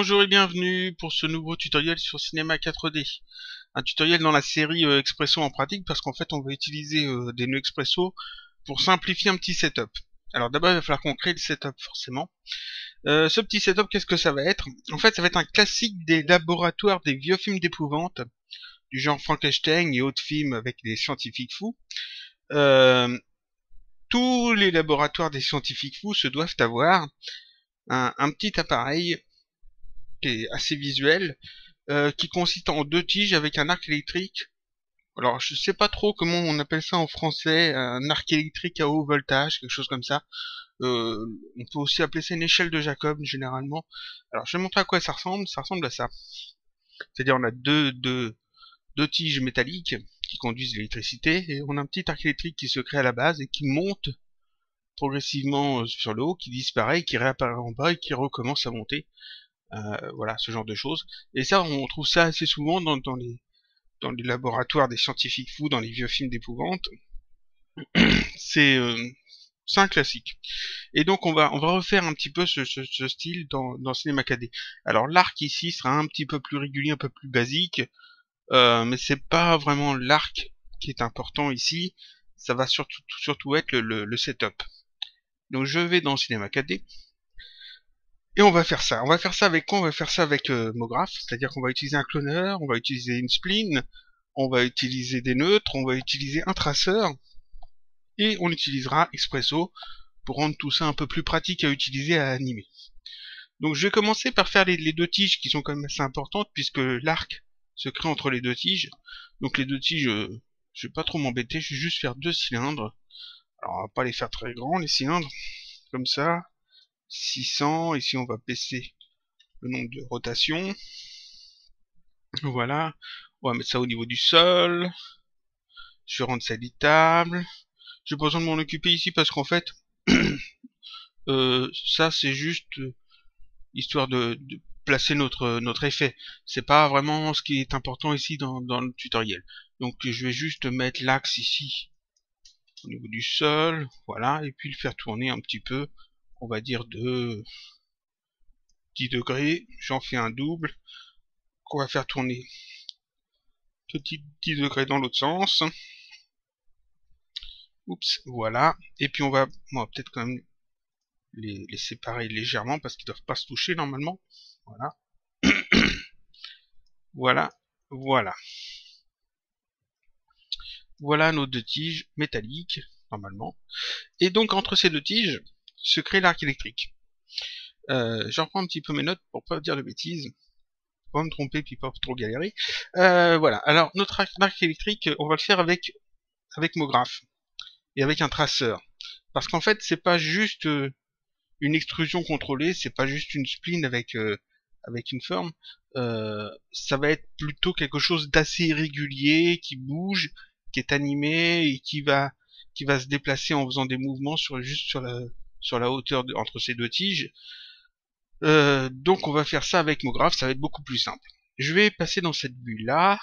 Bonjour et bienvenue pour ce nouveau tutoriel sur Cinema 4D. Un tutoriel dans la série Expresso en pratique parce qu'en fait on va utiliser des nœuds Expresso pour simplifier un petit setup. Alors d'abord il va falloir qu'on crée le setup forcément. Ce petit setup, qu'est-ce que ça va être? En fait ça va être un classique des laboratoires des vieux films d'épouvante, du genre Frankenstein et autres films avec des scientifiques fous. Tous les laboratoires des scientifiques fous se doivent avoir un petit appareil qui est assez visuel, qui consiste en deux tiges avec un arc électrique. Alors je sais pas trop comment on appelle ça en français, un arc électrique à haut voltage, quelque chose comme ça. On peut aussi appeler ça une échelle de Jacob généralement. Alors je vais montrer à quoi ça ressemble à ça. C'est-à-dire on a deux tiges métalliques qui conduisent l'électricité, et on a un petit arc électrique qui se crée à la base et qui monte progressivement sur le haut, qui disparaît, qui réapparaît en bas et qui recommence à monter. Voilà, ce genre de choses. Et ça, on trouve ça assez souvent dans les laboratoires des scientifiques fous, dans les vieux films d'épouvante. C'est un classique. Et donc on va refaire un petit peu ce style dans Cinema 4D. Alors l'arc ici sera un petit peu plus régulier, un peu plus basique, mais c'est pas vraiment l'arc qui est important ici. Ça va surtout être le setup. Donc je vais dans Cinema 4D. Et on va faire ça. On va faire ça avec quoi? On va faire ça avec Mograph, c'est-à-dire qu'on va utiliser un cloneur, on va utiliser une spline, on va utiliser des neutres, on va utiliser un traceur, et on utilisera Expresso pour rendre tout ça un peu plus pratique à utiliser, à animer. Donc je vais commencer par faire les deux tiges qui sont quand même assez importantes, puisque l'arc se crée entre les deux tiges. Donc les deux tiges, je vais pas trop m'embêter, je vais juste faire deux cylindres. Alors on va pas les faire très grands les cylindres, comme ça. 600, ici on va baisser le nombre de rotations. Voilà, on va mettre ça au niveau du sol. Je vais rendre ça éditable. J'ai pas besoin de m'en occuper ici parce qu'en fait, ça c'est juste histoire de placer notre effet. C'est pas vraiment ce qui est important ici dans le tutoriel. Donc je vais juste mettre l'axe ici au niveau du sol, voilà, et puis le faire tourner un petit peu, on va dire de 10 degrés. J'en fais un double qu'on va faire tourner de 10 degrés dans l'autre sens. Oups, voilà. Et puis on va peut-être quand même les séparer légèrement parce qu'ils doivent pas se toucher normalement. Voilà. Voilà. Voilà. Voilà nos deux tiges métalliques, normalement. Et donc entre ces deux tiges se crée l'arc électrique. J'en reprends un petit peu mes notes pour pas dire de bêtises. Pour pas me tromper puis pas trop galérer. Voilà. Alors notre arc électrique, on va le faire avec Mograph et avec un traceur. Parce qu'en fait, c'est pas juste une extrusion contrôlée, c'est pas juste une spline avec une forme. Ça va être plutôt quelque chose d'assez irrégulier, qui bouge, qui est animé et qui va se déplacer en faisant des mouvements juste sur la hauteur entre ces deux tiges. Donc on va faire ça avec Mograph, ça va être beaucoup plus simple. Je vais passer dans cette vue là,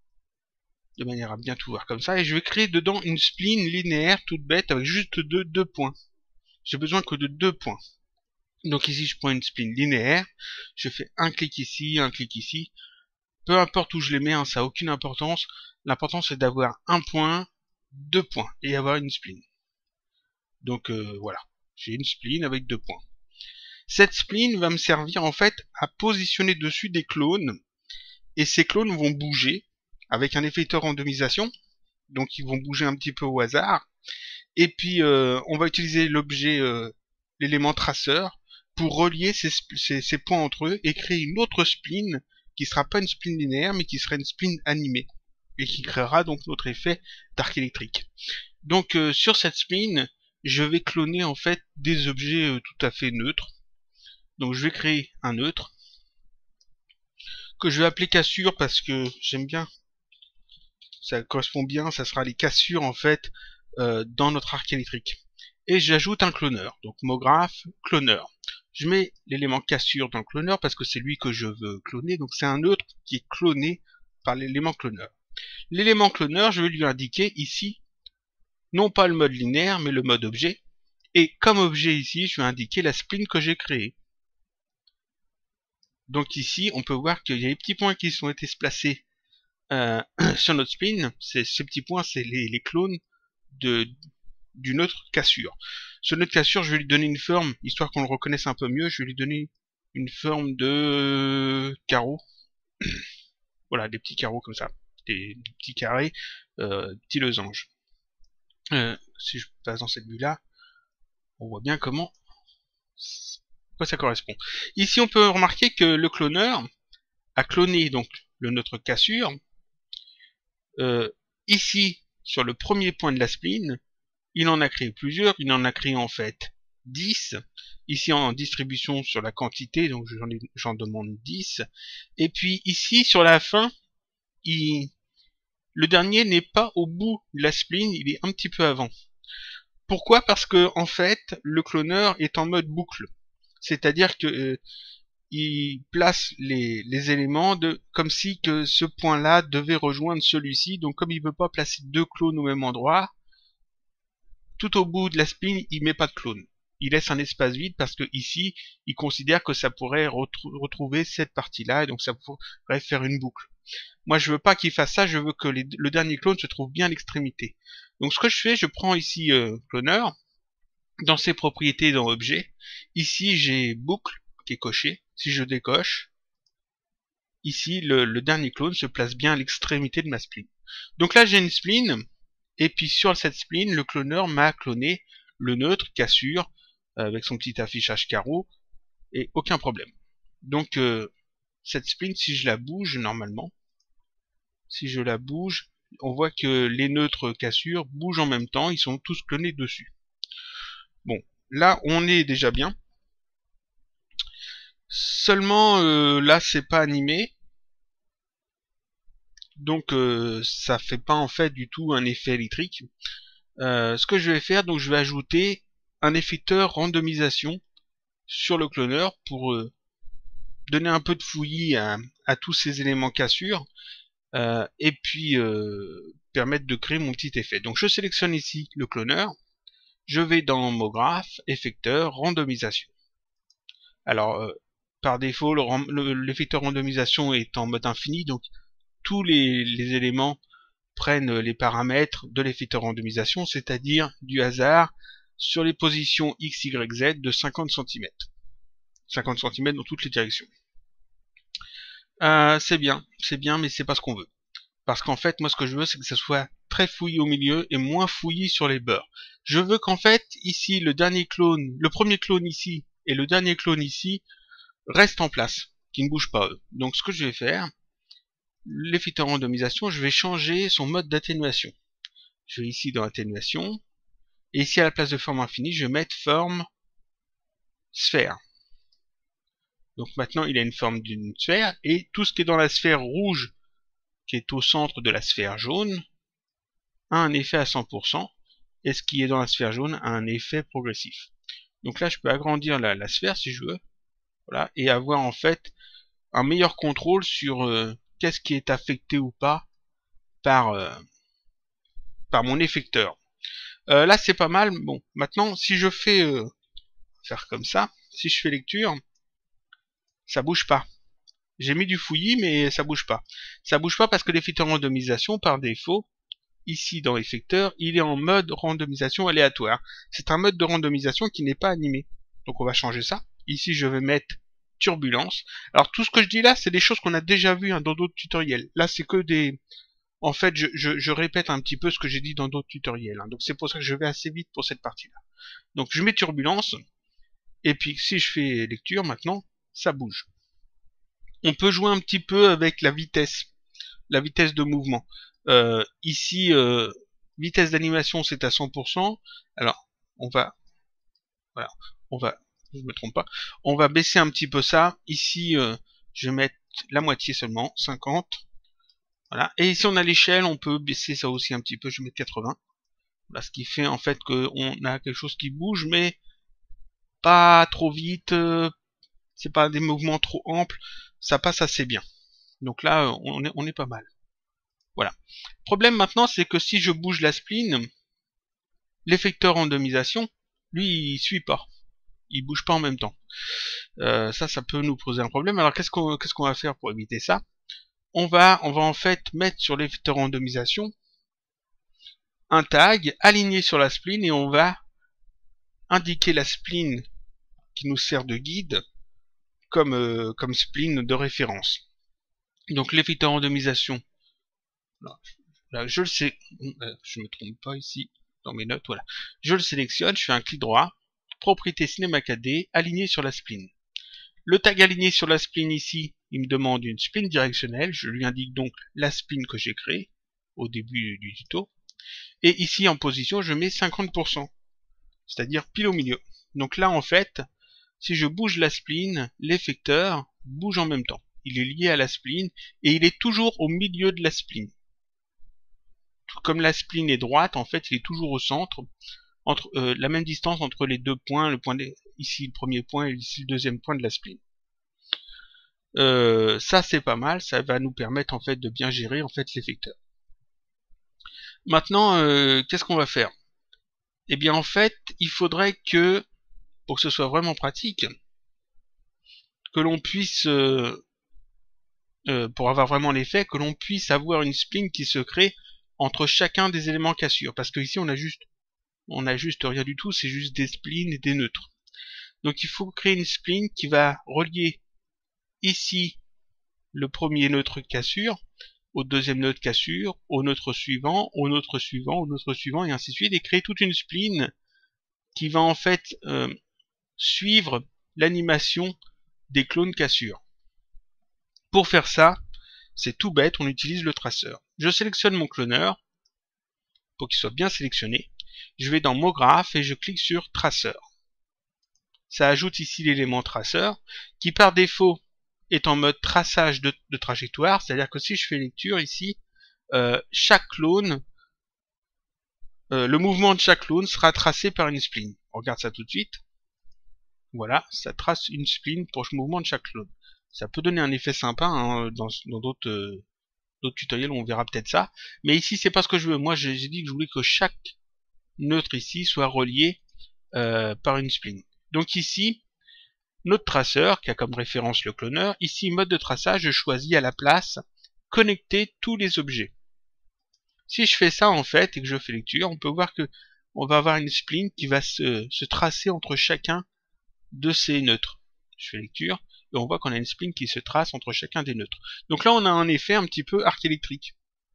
de manière à bien tout voir comme ça, et je vais créer dedans une spline linéaire toute bête avec juste deux points. J'ai besoin que de deux points. Donc ici je prends une spline linéaire, je fais un clic ici, un clic ici. Peu importe où je les mets, hein, ça n'a aucune importance. L'important c'est d'avoir un point, deux points, et avoir une spline. Donc voilà, j'ai une spline avec deux points. Cette spline va me servir en fait à positionner dessus des clones, et ces clones vont bouger avec un effet de randomisation, donc ils vont bouger un petit peu au hasard. Et puis on va utiliser l'objet, l'élément traceur, pour relier ces points entre eux et créer une autre spline qui sera pas une spline linéaire mais qui sera une spline animée et qui créera donc notre effet d'arc électrique. Donc sur cette spline, je vais cloner en fait des objets tout à fait neutres. Donc je vais créer un neutre que je vais appeler cassure parce que j'aime bien, ça correspond bien, ça sera les cassures en fait dans notre arc électrique. Et j'ajoute un cloneur, donc Mograph, cloneur. Je mets l'élément cassure dans le cloneur parce que c'est lui que je veux cloner, donc c'est un neutre qui est cloné par l'élément cloneur. L'élément cloneur, je vais lui indiquer ici, non pas le mode linéaire, mais le mode objet. Et comme objet ici, je vais indiquer la spline que j'ai créée. Donc ici, on peut voir qu'il y a les petits points qui ont été placés sur notre spline. Ces petits points, c'est les clones d'une autre cassure. Ce nœud de cassure, je vais lui donner une forme, histoire qu'on le reconnaisse un peu mieux. Je vais lui donner une forme de carreau. Voilà, des petits carreaux comme ça. Des petits carrés, petits losanges. Si je passe dans cette vue-là, on voit bien quoi ça correspond. Ici, on peut remarquer que le cloneur a cloné donc notre cassure. Ici, sur le premier point de la spline, il en a créé plusieurs. Il en a créé en fait 10. Ici en distribution sur la quantité, donc j'en demande 10. Et puis ici, sur la fin, le dernier n'est pas au bout de la spline, il est un petit peu avant. Pourquoi? Parce que en fait, le cloneur est en mode boucle. C'est-à-dire que il place les éléments comme si que ce point-là devait rejoindre celui-ci. Donc comme il ne veut pas placer deux clones au même endroit, tout au bout de la spline, il met pas de clone. Il laisse un espace vide parce que ici, il considère que ça pourrait retrouver cette partie-là, et donc ça pourrait faire une boucle. Moi, je veux pas qu'il fasse ça, je veux que le dernier clone se trouve bien à l'extrémité. Donc ce que je fais, je prends ici cloneur, dans ses propriétés dans objet. Ici, j'ai boucle qui est cochée. Si je décoche, ici, le dernier clone se place bien à l'extrémité de ma spline. Donc là, j'ai une spline, et puis sur cette spline, le cloneur m'a cloné le neutre, cassure, avec son petit affichage carreau, et aucun problème. Donc, cette spline, si je la bouge normalement, si je la bouge, on voit que les neutres cassures bougent en même temps, ils sont tous clonés dessus. Bon, là, on est déjà bien. Seulement, là, c'est pas animé. Donc, ça fait pas en fait du tout un effet électrique. Ce que je vais faire, donc je vais ajouter un effecteur randomisation sur le cloneur pour donner un peu de fouillis à tous ces éléments cassures et puis permettre de créer mon petit effet. Donc je sélectionne ici le cloneur, je vais dans MoGraph, effecteur, randomisation. Alors par défaut, l'effecteur randomisation est en mode infini, donc tous les éléments prennent les paramètres de l'effecteur randomisation, c'est-à-dire du hasard sur les positions X, Y, Z de 50 cm. 50 cm dans toutes les directions. C'est bien, mais c'est pas ce qu'on veut. Parce qu'en fait, moi ce que je veux, c'est que ça soit très fouillis au milieu et moins fouillis sur les bords. Je veux qu'en fait, ici, le premier clone ici et le dernier clone ici restent en place, qui ne bougent pas eux. Donc ce que je vais faire, l'effecteur randomisation, je vais changer son mode d'atténuation. Je vais ici dans atténuation, et ici à la place de forme infinie, je vais mettre forme sphère. Donc maintenant il a une forme d'une sphère, et tout ce qui est dans la sphère rouge, qui est au centre de la sphère jaune, a un effet à 100%, et ce qui est dans la sphère jaune a un effet progressif. Donc là je peux agrandir la sphère si je veux, voilà, et avoir en fait un meilleur contrôle sur qu'est-ce qui est affecté ou pas par mon effecteur. Là c'est pas mal. Bon, maintenant si je fais faire comme ça, si je fais lecture, ça bouge pas. J'ai mis du fouillis mais ça bouge pas. Ça bouge pas parce que l'effecteur randomisation par défaut, ici dans l'effecteur, il est en mode randomisation aléatoire. C'est un mode de randomisation qui n'est pas animé. Donc on va changer ça. Ici je vais mettre turbulence. Alors tout ce que je dis là, c'est des choses qu'on a déjà vues dans d'autres tutoriels. Là c'est que des... En fait, je répète un petit peu ce que j'ai dit dans d'autres tutoriels. Donc c'est pour ça que je vais assez vite pour cette partie-là. Donc je mets turbulence. Et puis si je fais lecture maintenant, ça bouge. On peut jouer un petit peu avec la vitesse de mouvement. Ici, vitesse d'animation c'est à 100%. Alors, voilà, je me trompe pas, on va baisser un petit peu ça. Ici, je vais mettre la moitié seulement, 50. Voilà. Et ici on a l'échelle, on peut baisser ça aussi un petit peu, je vais mettre 80. Voilà, ce qui fait en fait qu'on a quelque chose qui bouge, mais pas trop vite, c'est pas des mouvements trop amples, ça passe assez bien. Donc là, on est pas mal. Voilà. Le problème maintenant, c'est que si je bouge la spline, l'effecteur randomisation, lui, il suit pas. ils bougent pas en même temps. Ça peut nous poser un problème. Alors qu'est-ce qu'on va faire pour éviter ça? On va en fait mettre sur l'effecteur randomisation un tag aligné sur la spline et on va indiquer la spline qui nous sert de guide comme spline de référence. Donc l'effecteur randomisation, là, je le sais, je me trompe pas ici dans mes notes, voilà. Je le sélectionne, je fais un clic droit, propriété Cinema 4D, aligné sur la spline. Le tag aligné sur la spline ici, il me demande une spline directionnelle, je lui indique donc la spline que j'ai créée au début du tuto. Et ici en position, je mets 50%, c'est-à-dire pile au milieu. Donc là en fait, si je bouge la spline, l'effecteur bouge en même temps. Il est lié à la spline et il est toujours au milieu de la spline. Comme la spline est droite, en fait, il est toujours au centre, entre la même distance entre les deux points, ici le premier point et ici le deuxième point de la spline. Ça c'est pas mal, ça va nous permettre en fait de bien gérer en fait l'effecteur. Maintenant, qu'est-ce qu'on va faire? Eh bien en fait, il faudrait que, pour que ce soit vraiment pratique, que l'on puisse, pour avoir vraiment l'effet, que l'on puisse avoir une spline qui se crée entre chacun des éléments cassure. Parce que ici on a juste rien du tout, c'est juste des splines et des neutres. Donc il faut créer une spline qui va relier ici le premier neutre cassure au deuxième neutre cassure, au neutre suivant, au neutre suivant, au neutre suivant, et ainsi de suite, et créer toute une spline qui va en fait suivre l'animation des clones cassure. Pour faire ça, c'est tout bête, on utilise le traceur. Je sélectionne mon cloneur pour qu'il soit bien sélectionné. Je vais dans MoGraph et je clique sur traceur. Ça ajoute ici l'élément traceur qui par défaut est en mode traçage de trajectoire, c'est-à-dire que si je fais lecture ici, chaque clone, le mouvement de chaque clone sera tracé par une spline. On regarde ça tout de suite. Voilà, ça trace une spline pour le mouvement de chaque clone. Ça peut donner un effet sympa, hein, dans d'autres tutoriels, on verra peut-être ça. Mais ici, c'est pas ce que je veux. Moi, j'ai dit que je voulais que chaque neutre ici soit relié par une spline. Donc ici, notre traceur, qui a comme référence le cloneur, ici, mode de traçage, je choisis à la place connecter tous les objets. Si je fais ça en fait, et que je fais lecture, on peut voir que on va avoir une spline qui va se tracer entre chacun de ces neutres. Je fais lecture, et on voit qu'on a une spline qui se trace entre chacun des neutres. Donc là, on a un effet un petit peu arc électrique.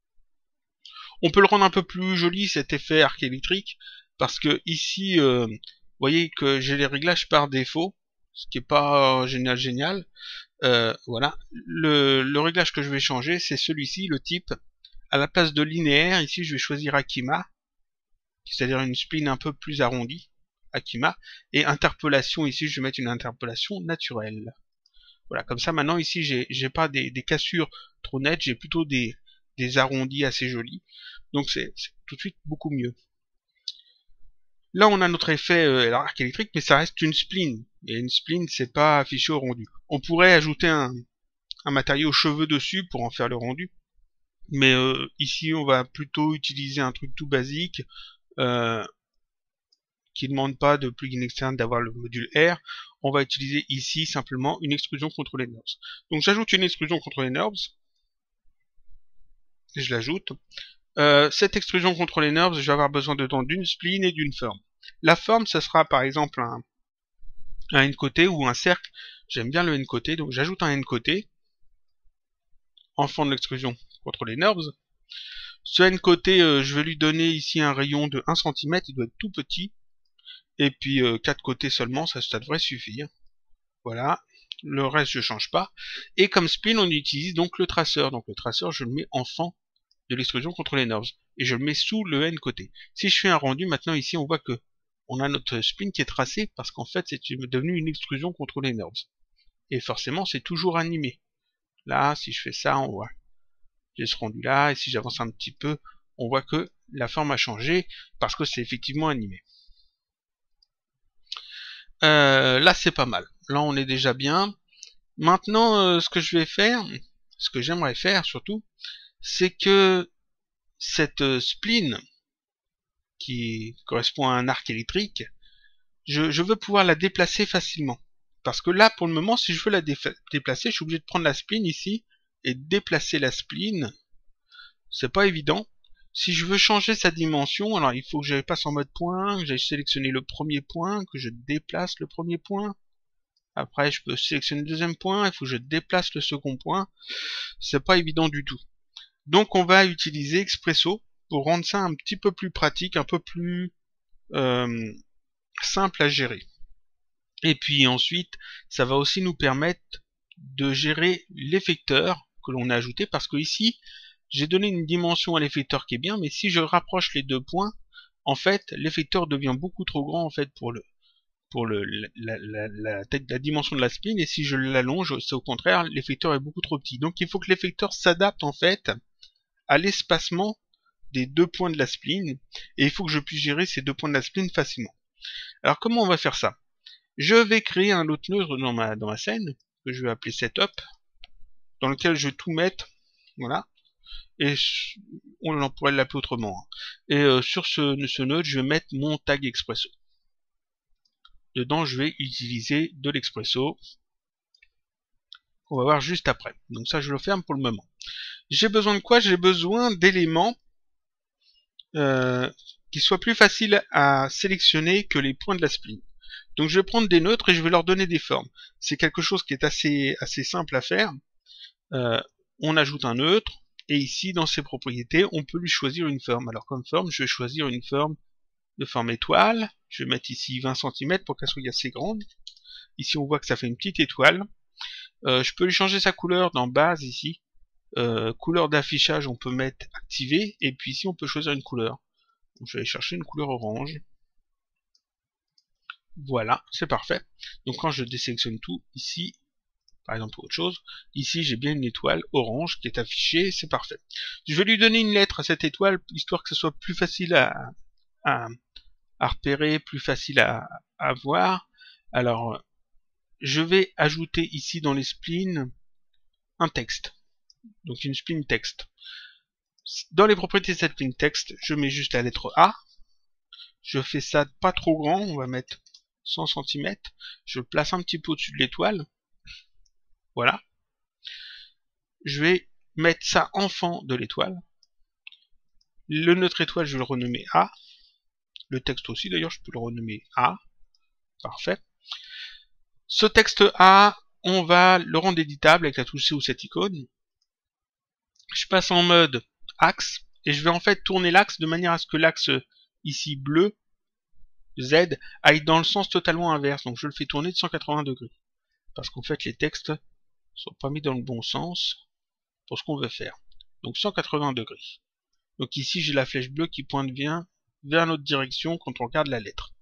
On peut le rendre un peu plus joli, cet effet arc électrique, parce que ici, vous voyez que j'ai les réglages par défaut, ce qui est pas génial. Voilà. Le réglage que je vais changer, c'est celui-ci, le type. À la place de linéaire, ici, je vais choisir Akima, c'est-à-dire une spline un peu plus arrondie, Akima, et interpolation, ici, je vais mettre une interpolation naturelle. Voilà, comme ça, maintenant, ici, j'ai pas des cassures trop nettes, j'ai plutôt des arrondis assez jolis. Donc, c'est tout de suite beaucoup mieux. Là, on a notre effet arc électrique, mais ça reste une spline. Et une spline, c'est pas affiché au rendu. On pourrait ajouter un matériau cheveux dessus pour en faire le rendu. Mais ici, on va plutôt utiliser un truc tout basique qui ne demande pas de plugin externe d'avoir le module R. On va utiliser ici simplement une extrusion contrôlée NURBS. Donc j'ajoute une extrusion contrôlée NURBS. Et je l'ajoute. Cette extrusion contrôlée NURBS, je vais avoir besoin dedans d'une spline et d'une forme. La forme, ce sera par exemple un n-côté ou un cercle. J'aime bien le n-côté, donc j'ajoute un n-côté en fond de l'extrusion contrôlée NURBS. Ce n-côté, je vais lui donner ici un rayon de 1 cm, il doit être tout petit. Et puis 4 côtés seulement, ça devrait suffire. Voilà, le reste je change pas. Et comme spline, on utilise donc le traceur. Donc le traceur, je le mets en fond de l'extrusion contrôlée NURBS. Et je le mets sous le n-côté. Si je fais un rendu, maintenant ici, on voit que on a notre spline qui est tracée parce qu'en fait, c'est devenu une extrusion contrôlée NURBS. Et forcément, c'est toujours animé. Là, si je fais ça, on voit. J'ai ce rendu là, et si j'avance un petit peu, on voit que la forme a changé parce que c'est effectivement animé. Là c'est pas mal. Là on est déjà bien. Maintenant ce que je vais faire, ce que j'aimerais faire surtout, c'est que cette spline qui correspond à un arc électrique, je veux pouvoir la déplacer facilement. Parce que là, pour le moment, si je veux la déplacer, je suis obligé de prendre la spline ici et déplacer la spline. C'est pas évident. Si je veux changer sa dimension, alors il faut que je passe en mode point, que j'aille sélectionner le premier point, que je déplace le premier point. Après, je peux sélectionner le deuxième point, il faut que je déplace le second point. C'est pas évident du tout. Donc on va utiliser Expresso pour rendre ça un petit peu plus pratique, un peu plus simple à gérer. Et puis ensuite, ça va aussi nous permettre de gérer l'effecteur que l'on a ajouté, parce que ici, j'ai donné une dimension à l'effecteur qui est bien, mais si je rapproche les deux points, en fait, l'effecteur devient beaucoup trop grand en fait pour la dimension de la spline, et si je l'allonge, c'est au contraire, l'effecteur est beaucoup trop petit. Donc il faut que l'effecteur s'adapte en fait à l'espacement des deux points de la spline, et il faut que je puisse gérer ces deux points de la spline facilement. Alors comment on va faire ça? Je vais créer un autre nœud dans ma scène, que je vais appeler setup, dans lequel je vais tout mettre, voilà, et on pourrait l'appeler autrement. Et sur ce nœud, je vais mettre mon tag Expresso. Dedans, je vais utiliser de l'Expresso. On va voir juste après. Donc ça, je le ferme pour le moment. J'ai besoin de quoi? J'ai besoin d'éléments qui soient plus faciles à sélectionner que les points de la spline. Donc je vais prendre des neutres et je vais leur donner des formes. C'est quelque chose qui est assez simple à faire. On ajoute un neutre, et ici, dans ses propriétés, on peut lui choisir une forme. Alors comme forme, je vais choisir une forme de forme étoile. Je vais mettre ici 20 cm pour qu'elle soit assez grande. Ici, on voit que ça fait une petite étoile. Je peux lui changer sa couleur dans base ici. Couleur d'affichage, on peut mettre activé. Et puis ici, on peut choisir une couleur. Donc, je vais aller chercher une couleur orange. Voilà, c'est parfait. Donc quand je désélectionne tout, ici, par exemple autre chose, ici j'ai bien une étoile orange qui est affichée, c'est parfait. Je vais lui donner une lettre à cette étoile, histoire que ce soit plus facile à repérer, plus facile à voir. Alors, je vais ajouter ici dans les splines un texte. Donc une spline texte. Dans les propriétés de cette spline texte, je mets juste la lettre A. Je fais ça pas trop grand, on va mettre 100 cm. Je le place un petit peu au-dessus de l'étoile. Voilà. Je vais mettre ça en fond de l'étoile. Le neutre étoile, je vais le renommer A. Le texte aussi, d'ailleurs, je peux le renommer A. Parfait. Ce texte A, on va le rendre éditable avec la touche C ou cette icône. Je passe en mode axe, et je vais en fait tourner l'axe de manière à ce que l'axe ici bleu, Z, aille dans le sens totalement inverse. Donc je le fais tourner de 180 degrés. Parce qu'en fait, les textes sont pas mis dans le bon sens pour ce qu'on veut faire. Donc 180 degrés. Donc ici, j'ai la flèche bleue qui pointe bien vers notre direction quand on regarde la lettre.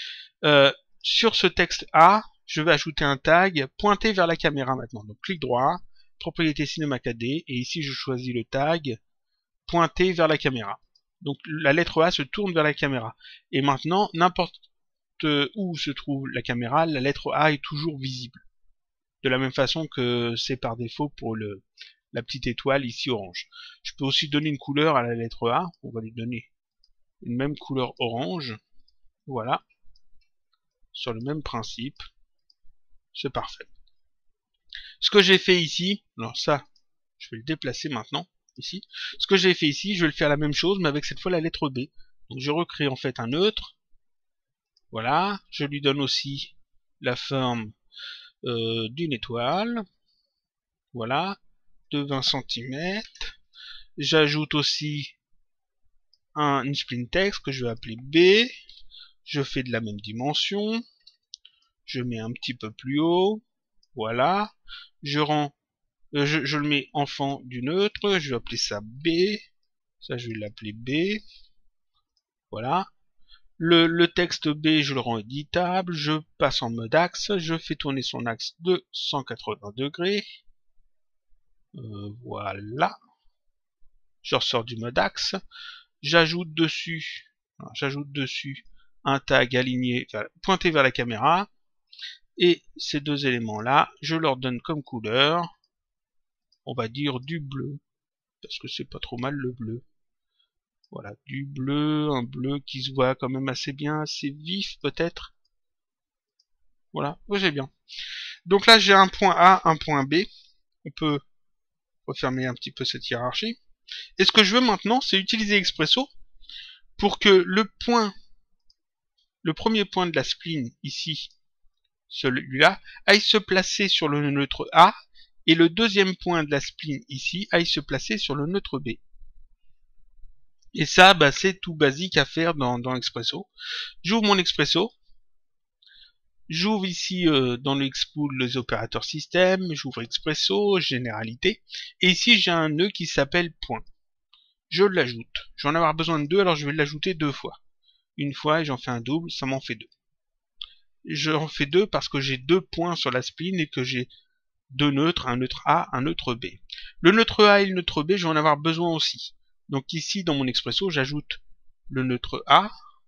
Sur ce texte A, je vais ajouter un tag pointé vers la caméra maintenant. Donc clic droit, propriété Cinema 4D, et ici je choisis le tag pointé vers la caméra. Donc la lettre A se tourne vers la caméra. Et maintenant, n'importe où se trouve la caméra, la lettre A est toujours visible. De la même façon que c'est par défaut pour la petite étoile ici orange. Je peux aussi donner une couleur à la lettre A. On va lui donner une même couleur orange. Voilà. Sur le même principe. C'est parfait. Ce que j'ai fait ici, alors ça, je vais le déplacer maintenant, ici. Ce que j'ai fait ici, je vais le faire la même chose, mais avec cette fois la lettre B. Donc je recrée en fait un neutre. Voilà. Je lui donne aussi la forme d'une étoile. Voilà. De 20 cm. J'ajoute aussi une spline text que je vais appeler B. Je fais de la même dimension. Je mets un petit peu plus haut. Voilà. Je le mets en fond du neutre. Je vais appeler ça B. Ça, je vais l'appeler B. Voilà. Le texte B, je le rends éditable. Je passe en mode axe. Je fais tourner son axe de 180 degrés. Voilà. Je ressors du mode axe. J'ajoute dessus un tag aligné, pointé vers la caméra. Et ces deux éléments-là, je leur donne comme couleur, on va dire du bleu, parce que c'est pas trop mal le bleu. Voilà, du bleu, un bleu qui se voit quand même assez bien, assez vif peut-être. Voilà, vous voyez bien. Donc là, j'ai un point A, un point B. On peut refermer un petit peu cette hiérarchie. Et ce que je veux maintenant, c'est utiliser Expresso pour que le premier point de la spline, ici, celui-là, aille se placer sur le neutre A, et le deuxième point de la spline, ici, aille se placer sur le neutre B. Et ça, bah, c'est tout basique à faire dans Expresso. J'ouvre mon Expresso. J'ouvre ici dans le Expool les opérateurs système, j'ouvre Expresso, généralité, et ici j'ai un nœud qui s'appelle point. Je l'ajoute. Je vais en avoir besoin de 2, alors je vais l'ajouter 2 fois. Une fois et j'en fais un double, ça m'en fait 2. J'en fais 2 parce que j'ai 2 points sur la spline et que j'ai 2 neutres, un neutre A, un neutre B. Le neutre A et le neutre B, je vais en avoir besoin aussi. Donc ici, dans mon Expresso, j'ajoute le neutre A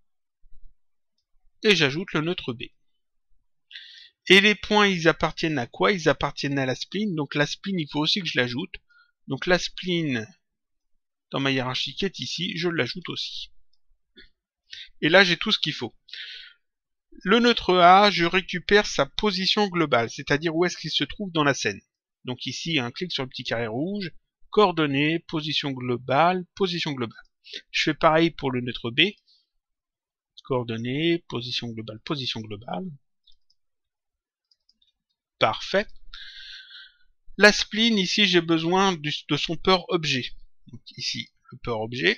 et j'ajoute le neutre B. Et les points, ils appartiennent à quoi? Ils appartiennent à la spline. Donc la spline, il faut aussi que je l'ajoute. Donc la spline, dans ma hiérarchie qui est ici, je l'ajoute aussi. Et là, j'ai tout ce qu'il faut. Le neutre A, je récupère sa position globale, c'est-à-dire où est-ce qu'il se trouve dans la scène. Donc ici, un clic sur le petit carré rouge, coordonnées, position globale, position globale. Je fais pareil pour le neutre B. Coordonnées, position globale, position globale. Parfait. La spline, ici, j'ai besoin de son port objet. Donc ici, le port objet.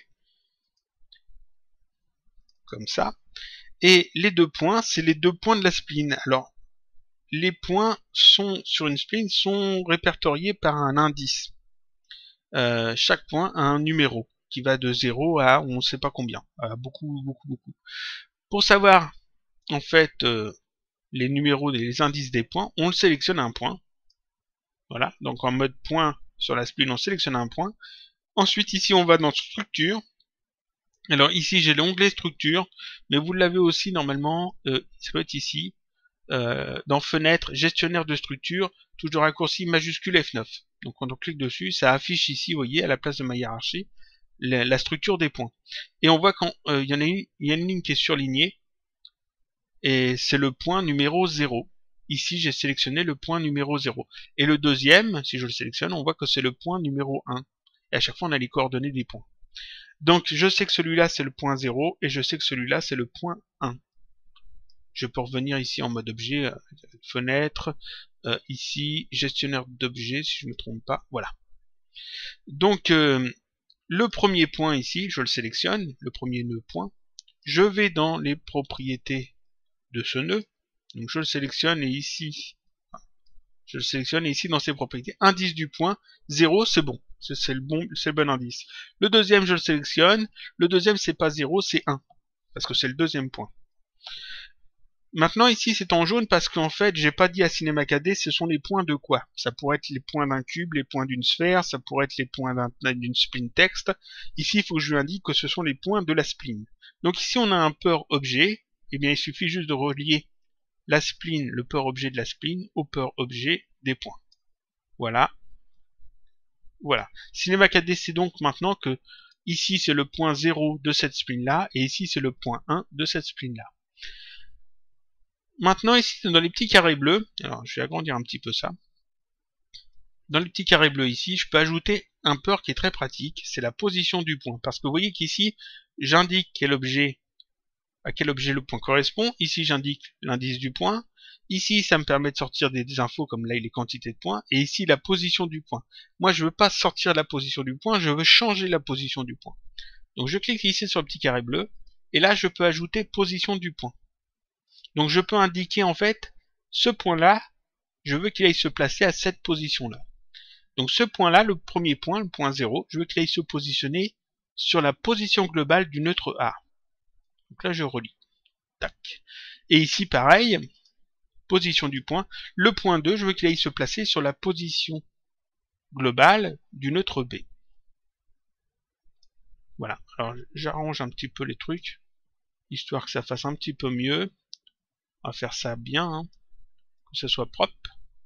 Comme ça. Et les 2 points, c'est les 2 points de la spline. Alors, les points sont sur une spline sont répertoriés par un indice. Chaque point a un numéro qui va de 0 à on ne sait pas combien. Beaucoup. Pour savoir, en fait, les numéros, les indices des points, on le sélectionne à un point. Voilà, donc en mode point sur la spline, on sélectionne un point. Ensuite, ici, on va dans structure. Alors ici, j'ai l'onglet structure, mais vous l'avez aussi normalement, ça doit être ici, dans fenêtre, gestionnaire de structure, touche de raccourci majuscule F9. Donc quand on clique dessus, ça affiche ici, vous voyez, à la place de ma hiérarchie, la structure des points. Et on voit qu'il y a une ligne qui est surlignée, et c'est le point numéro 0. Ici, j'ai sélectionné le point numéro 0. Et le deuxième, si je le sélectionne, on voit que c'est le point numéro 1. Et à chaque fois, on a les coordonnées des points. Donc, je sais que celui-là, c'est le point 0, et je sais que celui-là, c'est le point 1. Je peux revenir ici en mode objet, fenêtre, ici, gestionnaire d'objets, si je ne me trompe pas. Voilà. Donc, le premier point ici, je le sélectionne, le premier nœud point. Je vais dans les propriétés de ce nœud. Donc je le sélectionne et ici, dans ses propriétés, indice du point, 0, c'est bon. C'est le bon indice. Le deuxième, je le sélectionne. Le deuxième, c'est pas 0, c'est 1. Parce que c'est le deuxième point. Maintenant, ici, c'est en jaune parce qu'en fait, j'ai pas dit à CinemaKD, ce sont les points de quoi? Ça pourrait être les points d'un cube, les points d'une sphère, ça pourrait être les points d'une spline texte. Ici, il faut que je lui indique que ce sont les points de la spline. Donc ici, on a un port objet. Eh bien, il suffit juste de relier la spline, le port objet de la spline, au port objet des points. Voilà. Voilà. CinemaKD sait donc maintenant que ici, c'est le point 0 de cette spline-là, et ici, c'est le point 1 de cette spline-là. Maintenant, ici, dans les petits carrés bleus, alors je vais agrandir un petit peu ça. Dans les petits carrés bleus ici, je peux ajouter un port qui est très pratique, c'est la position du point. Parce que vous voyez qu'ici, j'indique à quel objet le point correspond. Ici, j'indique l'indice du point. Ici, ça me permet de sortir des infos comme là, les quantités de points. Et ici, la position du point. Moi, je veux pas sortir la position du point, je veux changer la position du point. Donc, je clique ici sur le petit carré bleu. Et là, je peux ajouter position du point. Donc je peux indiquer en fait, ce point-là, je veux qu'il aille se placer à cette position-là. Donc ce point-là, le premier point, le point 0, je veux qu'il aille se positionner sur la position globale du neutre A. Donc là je relis. Tac. Et ici pareil, position du point. Le point 2, je veux qu'il aille se placer sur la position globale du neutre B. Voilà. Alors j'arrange un petit peu les trucs, histoire que ça fasse un petit peu mieux. On va faire ça bien, hein, que ce soit propre.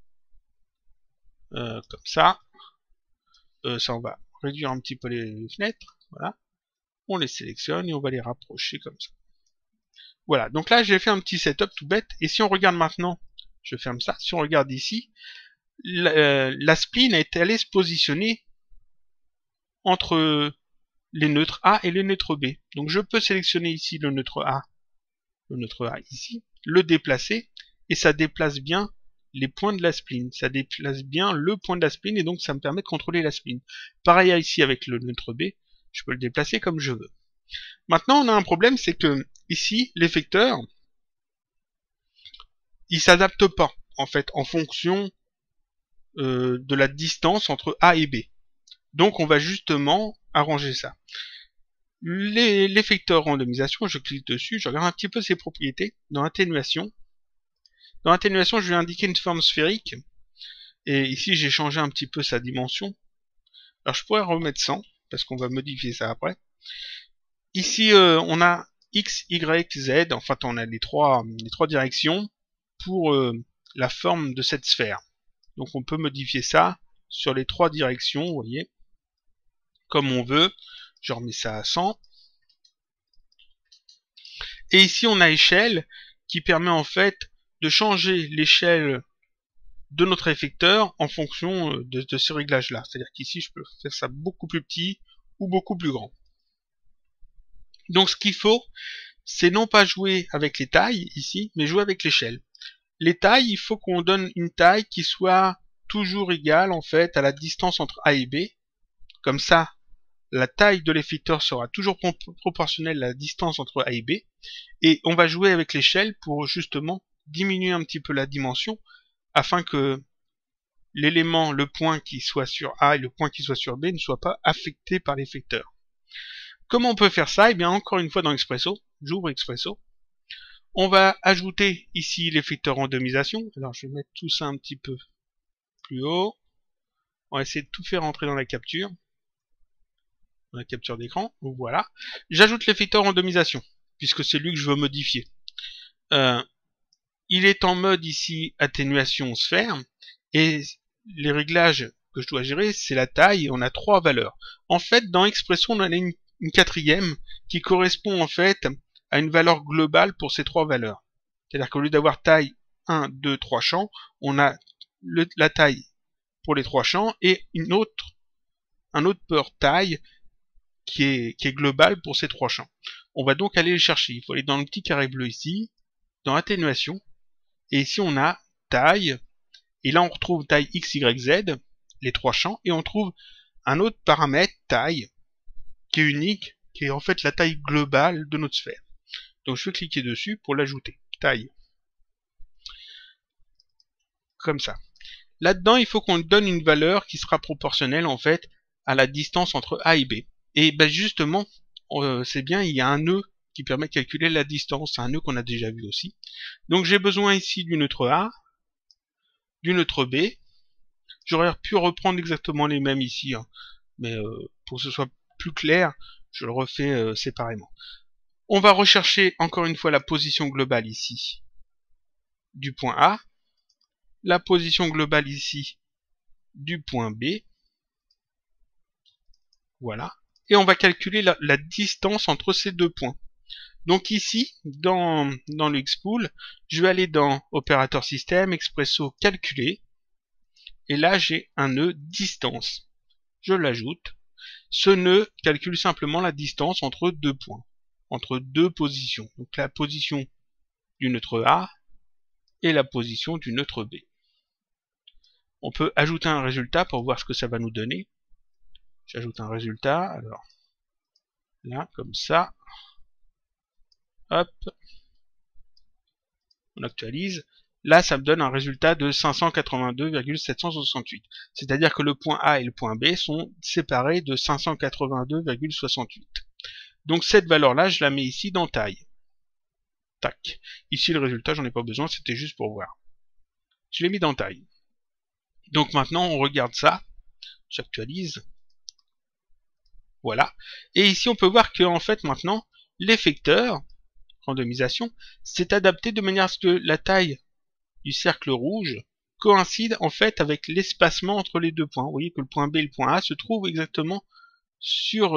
Comme ça. Ça, on va réduire un petit peu les fenêtres. Voilà. On les sélectionne et on va les rapprocher comme ça. Voilà. Donc là, j'ai fait un petit setup tout bête. Et si on regarde maintenant Je ferme ça. Si on regarde ici, la spline est allée se positionner entre les neutres A et les neutres B. Donc je peux sélectionner ici le neutre A ici, le déplacer, et ça déplace bien les points de la spline. Ça déplace bien le point de la spline, et donc ça me permet de contrôler la spline. Pareil ici avec le neutre B, je peux le déplacer comme je veux. Maintenant, on a un problème, c'est que ici, l'effecteur, il s'adapte pas, en fait, en fonction de la distance entre A et B. Donc on va justement arranger ça. L'effecteur randomisation, je clique dessus, je regarde un petit peu ses propriétés. Dans atténuation, je vais indiquer une forme sphérique. Et ici, j'ai changé un petit peu sa dimension. Alors je pourrais remettre 100, parce qu'on va modifier ça après. Ici, on a X, Y, Z. En fait, on a les trois directions pour la forme de cette sphère. Donc on peut modifier ça sur les 3 directions, vous voyez, comme on veut. Je remets ça à 100. Et ici, on a échelle qui permet en fait de changer l'échelle de notre effecteur en fonction de ce réglage-là. C'est-à-dire qu'ici, je peux faire ça beaucoup plus petit ou beaucoup plus grand. Donc ce qu'il faut, c'est non pas jouer avec les tailles ici, mais jouer avec l'échelle. Les tailles, il faut qu'on donne une taille qui soit toujours égale en fait à la distance entre A et B. Comme ça, la taille de l'effecteur sera toujours proportionnelle à la distance entre A et B. Et on va jouer avec l'échelle pour justement diminuer un petit peu la dimension afin que l'élément, le point qui soit sur A et le point qui soit sur B ne soient pas affectés par l'effecteur. Comment on peut faire ça? Eh bien, encore une fois dans Expresso, j'ouvre Expresso. On va ajouter ici l'effecteur randomisation. Alors, je vais mettre tout ça un petit peu plus haut. On va essayer de tout faire entrer dans la capture d'écran. Donc voilà. J'ajoute l'effecteur randomisation, puisque c'est lui que je veux modifier. Il est en mode ici atténuation sphère, et les réglages que je dois gérer, c'est la taille, et on a 3 valeurs. En fait, dans Expresso, on en a une quatrième qui correspond en fait à une valeur globale pour ces 3 valeurs. C'est-à-dire qu'au lieu d'avoir taille 1, 2, 3 champs, on a la taille pour les 3 champs et un autre port taille qui est global pour ces 3 champs. On va donc aller le chercher. Il faut aller dans le petit carré bleu ici, dans atténuation, et ici on a taille, et là on retrouve taille X, Y, Z, les 3 champs, et on trouve un autre paramètre, taille, qui est unique, qui est en fait la taille globale de notre sphère. Donc je vais cliquer dessus pour l'ajouter. Taille. Comme ça. Là-dedans, il faut qu'on donne une valeur qui sera proportionnelle en fait à la distance entre A et B. Et ben justement, c'est bien, il y a un nœud qui permet de calculer la distance. C'est un nœud qu'on a déjà vu aussi. Donc j'ai besoin ici du neutre A, du neutre B. J'aurais pu reprendre exactement les mêmes ici, hein, mais pour que ce soit plus clair, je le refais séparément. On va rechercher encore une fois la position globale ici du point A, la position globale ici du point B, voilà, et on va calculer la distance entre ces deux points. Donc ici, dans le Xpool, je vais aller dans Opérateur Système, Expresso, Calculer, et là j'ai un nœud distance. Je l'ajoute. Ce nœud calcule simplement la distance entre deux points, entre deux positions. Donc la position du neutre A et la position du neutre B. On peut ajouter un résultat pour voir ce que ça va nous donner. J'ajoute un résultat, alors là, comme ça. Hop. On actualise. Là, ça me donne un résultat de 582,768. C'est-à-dire que le point A et le point B sont séparés de 582,68. Donc cette valeur-là, je la mets ici dans taille. Tac. Ici, le résultat, j'en ai pas besoin, c'était juste pour voir. Je l'ai mis dans taille. Donc maintenant, on regarde ça. J'actualise. Voilà. Et ici, on peut voir que en fait, maintenant, l'effecteur, randomisation, s'est adapté de manière à ce que la taille du cercle rouge coïncide en fait avec l'espacement entre les deux points. Vous voyez que le point B et le point A se trouvent exactement sur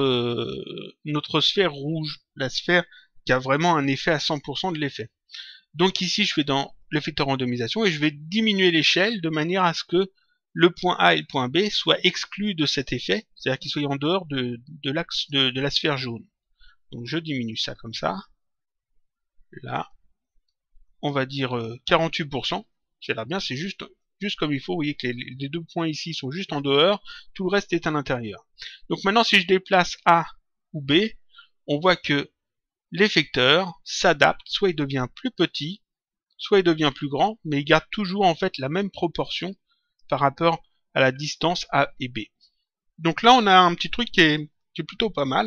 notre sphère rouge, la sphère qui a vraiment un effet à 100% de l'effet. Donc ici, je vais dans l'effecteur randomisation et je vais diminuer l'échelle de manière à ce que le point A et le point B soient exclus de cet effet, c'est-à-dire qu'ils soient en dehors de l'axe de la sphère jaune. Donc je diminue ça comme ça. Là, on va dire 48%. Ça a l'air bien, c'est juste comme il faut. Vous voyez que les deux points ici sont juste en dehors, tout le reste est à l'intérieur. Donc maintenant, si je déplace A ou B, on voit que l'effecteur s'adapte, soit il devient plus petit, soit il devient plus grand, mais il garde toujours en fait la même proportion par rapport à la distance A et B. Donc là, on a un petit truc qui est plutôt pas mal.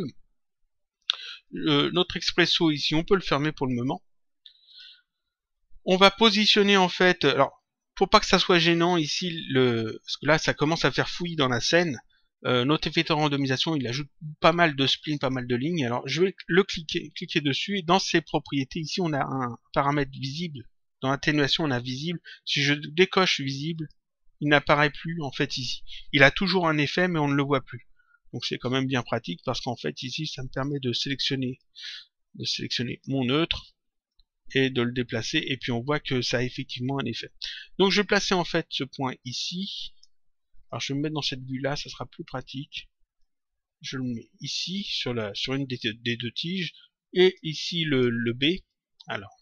Notre expresso ici, on peut le fermer pour le moment. On va positionner en fait, alors pour pas que ça soit gênant ici, parce que là ça commence à faire fouillis dans la scène, notre effecteur randomisation il ajoute pas mal de splines, pas mal de lignes, alors je vais le cliquer dessus et dans ses propriétés ici on a un paramètre visible, dans l'atténuation on a visible, si je décoche visible, il n'apparaît plus en fait ici. Il a toujours un effet mais on ne le voit plus. Donc c'est quand même bien pratique parce qu'en fait ici ça me permet de sélectionner mon neutre et de le déplacer et puis on voit que ça a effectivement un effet. Donc je vais placer en fait ce point ici. Alors je vais me mettre dans cette vue là, ça sera plus pratique. Je le mets ici sur une des deux tiges et ici le B. Alors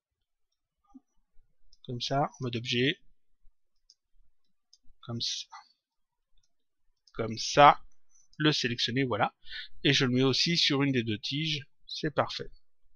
comme ça en mode objet, comme ça, le sélectionner, voilà, et je le mets aussi sur une des deux tiges, c'est parfait.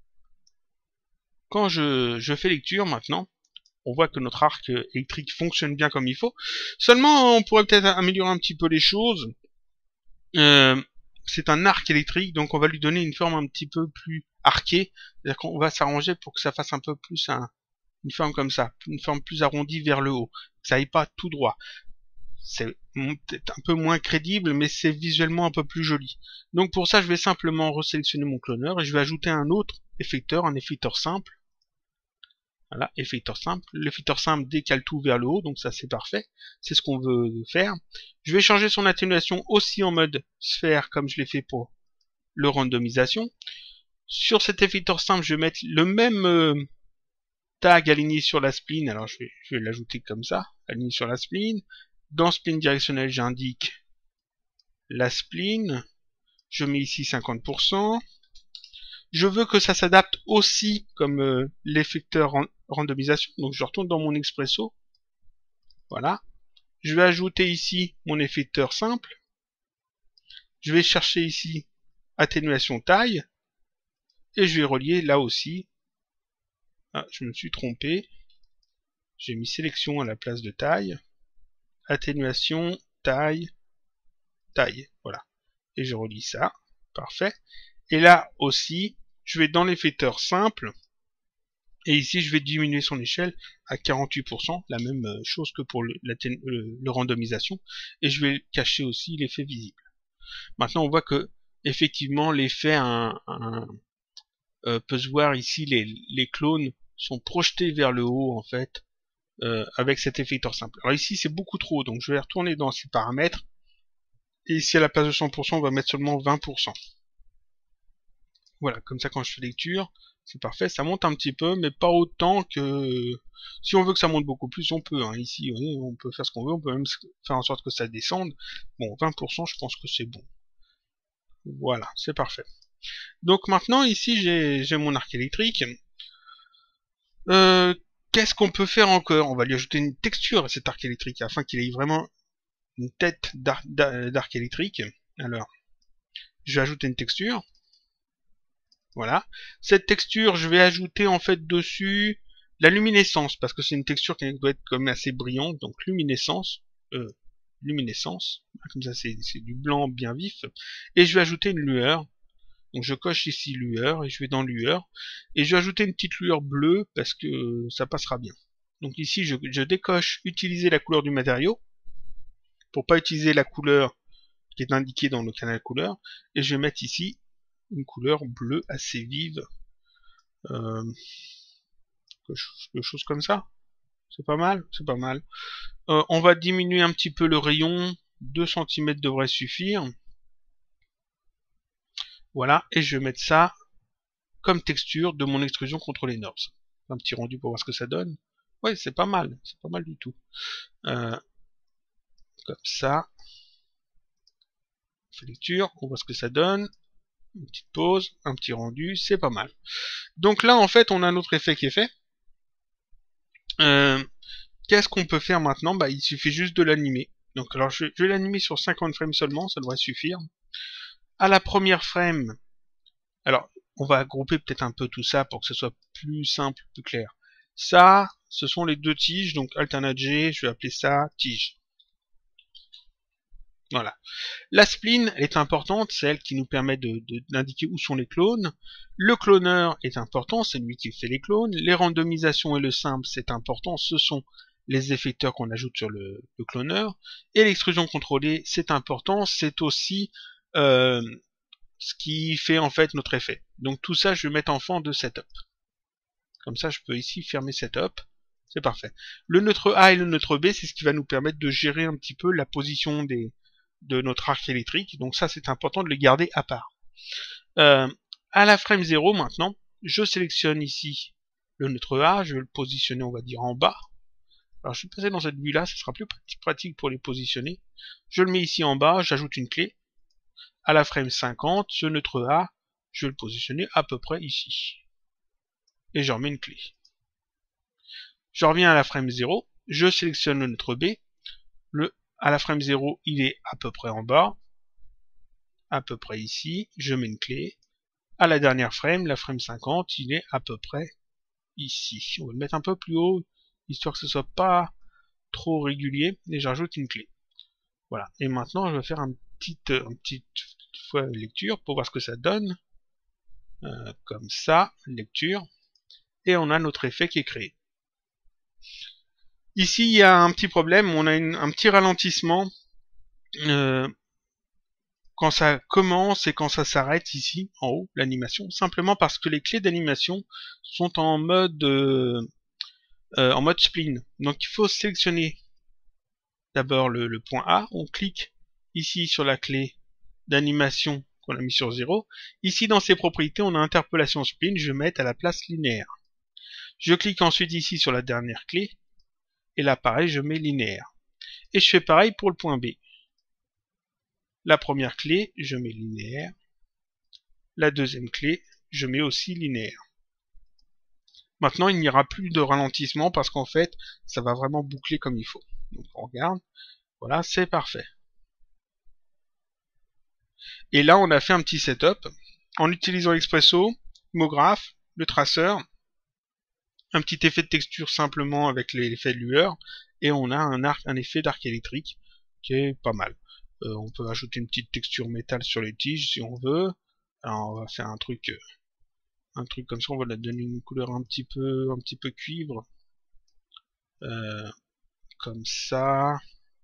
Quand je fais lecture maintenant, on voit que notre arc électrique fonctionne bien comme il faut. Seulement, on pourrait peut-être améliorer un petit peu les choses. C'est un arc électrique, donc on va lui donner une forme un petit peu plus arquée. C'est-à-dire qu'on va s'arranger pour que ça fasse un peu plus une forme comme ça, une forme plus arrondie vers le haut. Que ça aille pas tout droit. C'est peut-être un peu moins crédible, mais c'est visuellement un peu plus joli. Donc pour ça, je vais simplement resélectionner mon cloneur et je vais ajouter un autre effecteur, un effecteur simple. Voilà, effecteur simple. L'effecteur simple décale tout vers le haut, donc ça c'est parfait. C'est ce qu'on veut faire. Je vais changer son atténuation aussi en mode sphère, comme je l'ai fait pour le randomisation. Sur cet effecteur simple, je vais mettre le même tag aligné sur la spline. Alors je vais l'ajouter comme ça, aligné sur la spline. Dans spline directionnel, j'indique la spline. Je mets ici 50%. Je veux que ça s'adapte aussi comme l'effecteur randomisation. Donc je retourne dans mon expresso. Voilà. Je vais ajouter ici mon effecteur simple. Je vais chercher ici atténuation taille. Et je vais relier là aussi. Ah, je me suis trompé. J'ai mis sélection à la place de taille. Atténuation, taille, taille. Voilà. Et je relie ça. Parfait. Et là aussi, je vais dans l'effecteur simple. Et ici, je vais diminuer son échelle à 48%, la même chose que pour le randomisation. Et je vais cacher aussi l'effet visible. Maintenant, on voit que effectivement, l'effet peut se voir ici, les clones sont projetés vers le haut, en fait, avec cet effecteur simple. Alors ici, c'est beaucoup trop, donc je vais retourner dans ces paramètres. Et ici, à la place de 100%, on va mettre seulement 20%. Voilà, comme ça, quand je fais lecture, c'est parfait, ça monte un petit peu, mais pas autant que... Si on veut que ça monte beaucoup plus, on peut. Hein. Ici, on peut faire ce qu'on veut, on peut même faire en sorte que ça descende. Bon, 20%, je pense que c'est bon. Voilà, c'est parfait. Donc maintenant, ici, j'ai mon arc électrique. Qu'est-ce qu'on peut faire encore? On va lui ajouter une texture à cet arc électrique, afin qu'il ait vraiment une tête d'arc électrique. Alors, je vais ajouter une texture. Voilà. Cette texture, je vais ajouter en fait dessus la luminescence, parce que c'est une texture qui doit être comme assez brillante, donc luminescence, comme ça c'est du blanc bien vif, et je vais ajouter une lueur, donc je coche ici lueur, et je vais dans lueur, et je vais ajouter une petite lueur bleue, parce que ça passera bien. Donc ici je décoche utiliser la couleur du matériau, pour pas utiliser la couleur qui est indiquée dans le canal couleur, et je vais mettre ici une couleur bleue assez vive, quelque chose comme ça. C'est pas mal, c'est pas mal. On va diminuer un petit peu le rayon, 2 cm devrait suffire. Voilà, et je vais mettre ça comme texture de mon extrusion contre les NURBS. Un petit rendu pour voir ce que ça donne. Ouais, c'est pas mal du tout. Comme ça. On fait lecture, on voit ce que ça donne. Une petite pause, un petit rendu, c'est pas mal. Donc là, en fait, on a notre effet qui est fait. Qu'est-ce qu'on peut faire maintenant? Bah, il suffit juste de l'animer. Donc, alors, je vais l'animer sur 50 frames seulement, ça devrait suffire. À la première frame, alors, on va grouper peut-être un peu tout ça pour que ce soit plus simple, plus clair. Ça, ce sont les deux tiges, donc Alternate G, je vais appeler ça tige. Voilà. La spline est importante, c'est elle qui nous permet d'indiquer où sont les clones. Le cloneur est important, c'est lui qui fait les clones. Les randomisations et le simple, c'est important, ce sont les effecteurs qu'on ajoute sur le cloneur. Et l'extrusion contrôlée, c'est important, c'est aussi ce qui fait en fait notre effet. Donc tout ça, je vais mettre en fond de setup. Comme ça, je peux ici fermer setup. C'est parfait. Le neutre A et le neutre B, c'est ce qui va nous permettre de gérer un petit peu la position de notre arc électrique. Donc ça, c'est important de le garder à part. À la frame 0, maintenant, je sélectionne ici le neutre A. Je vais le positionner, on va dire, en bas. Alors, je vais passer dans cette vue-là. Ce sera plus pratique pour les positionner. Je le mets ici en bas. J'ajoute une clé. À la frame 50, ce neutre A, je vais le positionner à peu près ici. Et je remets une clé. Je reviens à la frame 0. Je sélectionne le neutre B. À la frame 0, il est à peu près en bas. À peu près ici. Je mets une clé. À la dernière frame, la frame 50, il est à peu près ici. On va le mettre un peu plus haut, histoire que ce soit pas trop régulier. Et j'ajoute une clé. Voilà. Et maintenant, je vais faire une petite fois lecture pour voir ce que ça donne. Comme ça, lecture. Et on a notre effet qui est créé. Ici, il y a un petit problème. On a un petit ralentissement quand ça commence et quand ça s'arrête ici, en haut, l'animation. Simplement parce que les clés d'animation sont en mode spline. Donc il faut sélectionner d'abord le point A. On clique ici sur la clé d'animation qu'on a mis sur 0. Ici dans ses propriétés, on a interpolation spline. Je vais mettre à la place linéaire. Je clique ensuite ici sur la dernière clé. Et là pareil, je mets linéaire. Et je fais pareil pour le point B. La première clé, je mets linéaire. La deuxième clé, je mets aussi linéaire. Maintenant, il n'y aura plus de ralentissement parce qu'en fait, ça va vraiment boucler comme il faut. Donc on regarde. Voilà, c'est parfait. Et là, on a fait un petit setup en utilisant Expresso, Mograph, le traceur, un petit effet de texture simplement avec l'effet de lueur, et on a un effet d'arc électrique qui est pas mal. On peut ajouter une petite texture métal sur les tiges si on veut. Alors on va faire un truc comme ça, on va lui donner une couleur un petit peu cuivre. Comme ça,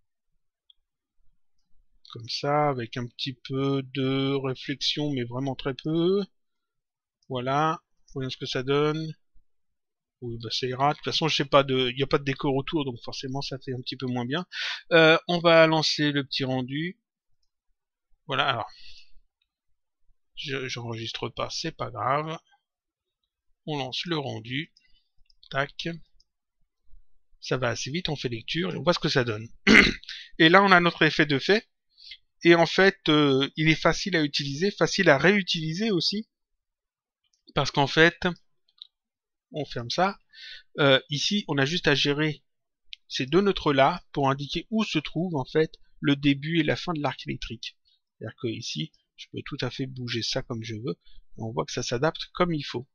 avec un petit peu de réflexion, mais vraiment très peu. Voilà, voyons ce que ça donne. Oui, bah ça ira. De toute façon, il n'y a pas de décor autour, donc forcément ça fait un petit peu moins bien. On va lancer le petit rendu. Voilà, alors. J'enregistre pas, c'est pas grave. On lance le rendu. Tac. Ça va assez vite, on fait lecture et on voit ce que ça donne. Et là, on a notre effet de fait. Et en fait, il est facile à utiliser, facile à réutiliser aussi. Parce qu'en fait, on ferme ça. Ici, on a juste à gérer ces deux neutres-là pour indiquer où se trouve en fait le début et la fin de l'arc électrique. C'est-à-dire que ici, je peux tout à fait bouger ça comme je veux. Et on voit que ça s'adapte comme il faut.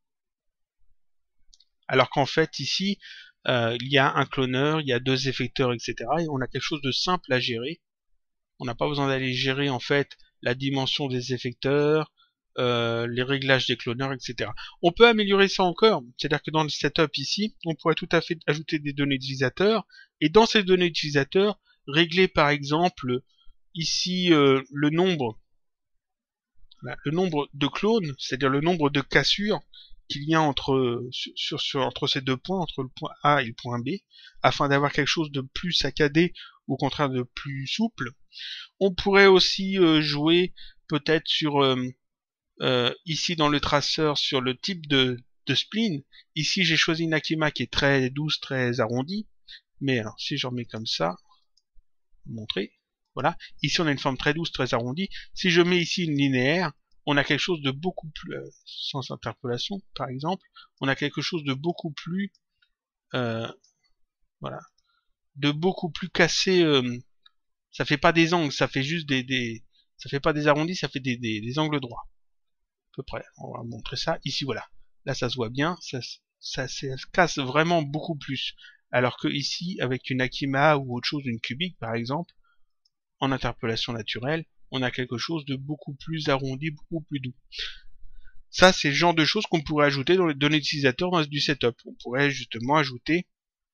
Alors qu'en fait, ici, il y a un cloneur, il y a deux effecteurs, etc. Et on a quelque chose de simple à gérer. On n'a pas besoin d'aller gérer en fait la dimension des effecteurs, les réglages des cloneurs, etc. On peut améliorer ça encore, c'est-à-dire que dans le setup ici, on pourrait tout à fait ajouter des données utilisateurs, et dans ces données utilisateurs, régler par exemple ici le nombre de clones, c'est-à-dire le nombre de cassures qu'il y a entre ces deux points, entre le point A et le point B, afin d'avoir quelque chose de plus saccadé ou au contraire de plus souple. On pourrait aussi jouer peut-être sur ici dans le traceur sur le type de de spline. Ici, j'ai choisi une Akima qui est très douce, très arrondie. Mais alors, si je remets comme ça, montrer, voilà. Ici, on a une forme très douce, très arrondie. Si je mets ici une linéaire, on a quelque chose de beaucoup plus, sans interpolation, par exemple, on a quelque chose de beaucoup plus, voilà, de beaucoup plus cassé. Ça fait pas des angles, ça fait juste ça fait pas des arrondis, ça fait des angles droits. À peu près. On va montrer ça. Ici, voilà. Là, ça se voit bien. Ça se casse vraiment beaucoup plus. Alors que ici, avec une Akima ou autre chose, une cubique par exemple, en interpolation naturelle, on a quelque chose de beaucoup plus arrondi, beaucoup plus doux. Ça, c'est le genre de choses qu'on pourrait ajouter dans les données d'utilisateurs du setup. On pourrait justement ajouter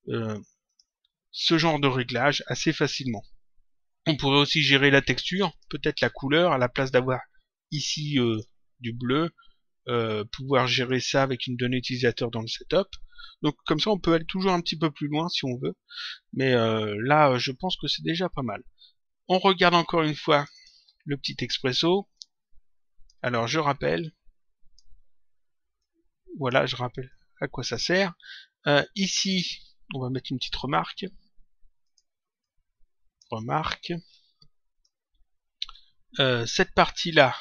ce genre de réglage assez facilement. On pourrait aussi gérer la texture, peut-être la couleur, à la place d'avoir ici du bleu, pouvoir gérer ça avec une donnée utilisateur dans le setup. Donc comme ça on peut aller toujours un petit peu plus loin si on veut, mais là je pense que c'est déjà pas mal. On regarde encore une fois le petit expresso. Alors je rappelle, voilà, je rappelle à quoi ça sert. Ici on va mettre une petite remarque. Cette partie-là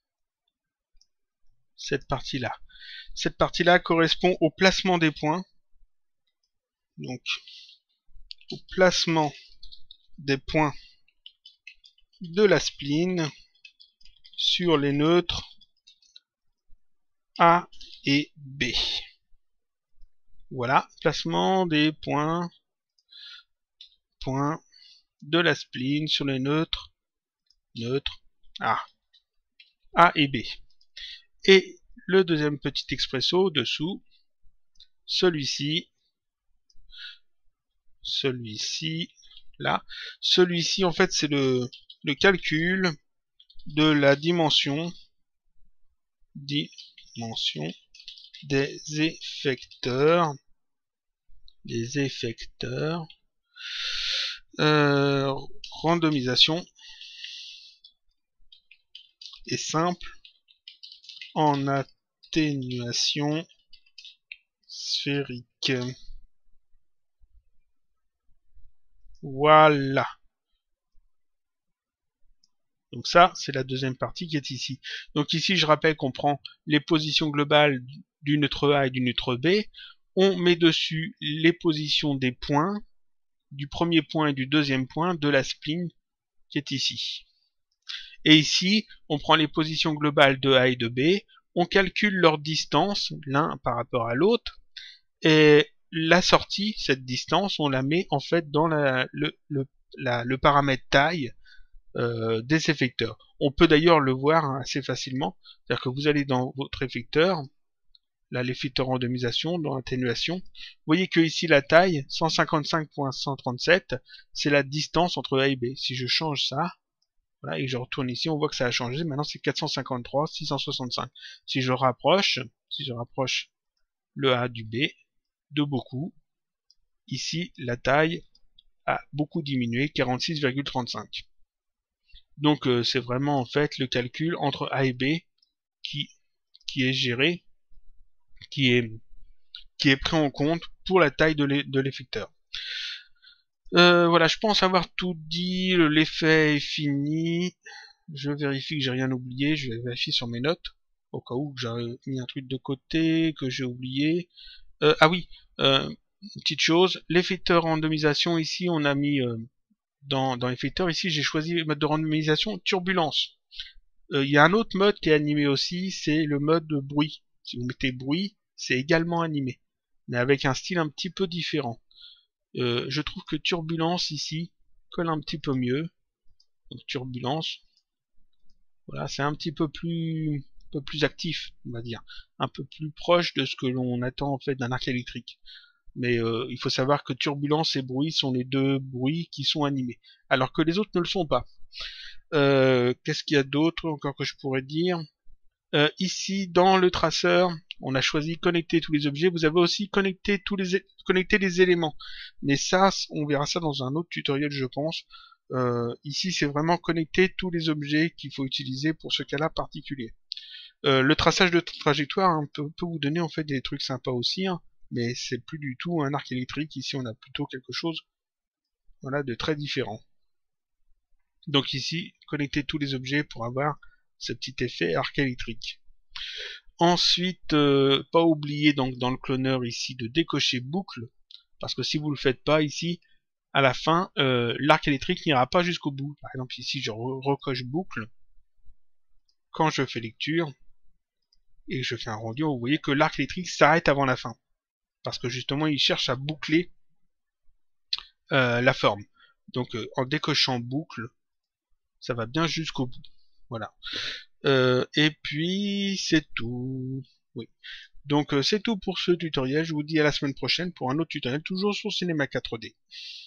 correspond au placement des points. Donc, au placement des points de la spline sur les neutres A et B. Voilà, placement des points de la spline sur les neutres A et B. Et le deuxième petit expresso dessous, celui-ci là, celui-ci en fait c'est le calcul de la dimension des effecteurs, randomisation est simple en atténuation sphérique. Voilà. Donc ça, c'est la deuxième partie qui est ici. Donc ici, je rappelle qu'on prend les positions globales du neutre A et du neutre B. On met dessus les positions des points, du premier point et du deuxième point de la spline qui est ici. Et ici, on prend les positions globales de A et de B, on calcule leur distance, l'un par rapport à l'autre, et la sortie, cette distance, on la met en fait dans le paramètre taille des effecteurs. On peut d'ailleurs le voir assez facilement, c'est-à-dire que vous allez dans votre effecteur, là l'effecteur randomisation, dans atténuation, vous voyez que ici la taille, 155.137, c'est la distance entre A et B. Si je change ça, voilà, et que je retourne ici, on voit que ça a changé, maintenant c'est 453.665. Si je rapproche le A du B de beaucoup, ici la taille a beaucoup diminué, 46,35. Donc c'est vraiment en fait le calcul entre A et B qui est géré, qui est pris en compte pour la taille de l'effecteur. Voilà, je pense avoir tout dit, l'effet est fini. Je vérifie que j'ai rien oublié, je vais vérifier sur mes notes, au cas où j'aurais mis un truc de côté, que j'ai oublié. Ah oui, une petite chose, l'effecteur randomisation ici, on a mis dans l'effecteur, ici j'ai choisi le mode de randomisation turbulence. Il y a un autre mode qui est animé aussi, c'est le mode de bruit. Si vous mettez bruit, c'est également animé, mais avec un style un petit peu différent. Je trouve que turbulence ici colle un petit peu mieux. Donc turbulence, voilà, c'est un petit peu plus actif, on va dire, un peu plus proche de ce que l'on attend en fait d'un arc électrique. Mais il faut savoir que turbulence et bruit sont les deux bruits qui sont animés, alors que les autres ne le sont pas. Qu'est-ce qu'il y a d'autre encore que je pourrais dire? Ici, dans le traceur, on a choisi connecter tous les objets. Vous avez aussi connecté les éléments. Mais ça, on verra ça dans un autre tutoriel, je pense. Ici, c'est vraiment connecter tous les objets qu'il faut utiliser pour ce cas-là particulier. Le traçage de trajectoire hein, peut vous donner en fait des trucs sympas aussi, hein, mais c'est plus du tout un arc électrique. Ici, on a plutôt quelque chose, voilà, de très différent. Donc ici, connecter tous les objets pour avoir ce petit effet arc électrique. Ensuite, pas oublier donc dans le cloneur ici de décocher boucle, parce que si vous le faites pas ici, à la fin, l'arc électrique n'ira pas jusqu'au bout. Par exemple ici, je recoche boucle. Quand je fais lecture et que je fais un rendu, vous voyez que l'arc électrique s'arrête avant la fin, parce que justement, il cherche à boucler la forme. Donc, en décochant boucle, ça va bien jusqu'au bout. Voilà. Et puis, c'est tout. Oui. Donc, c'est tout pour ce tutoriel. Je vous dis à la semaine prochaine pour un autre tutoriel, toujours sur Cinema 4D.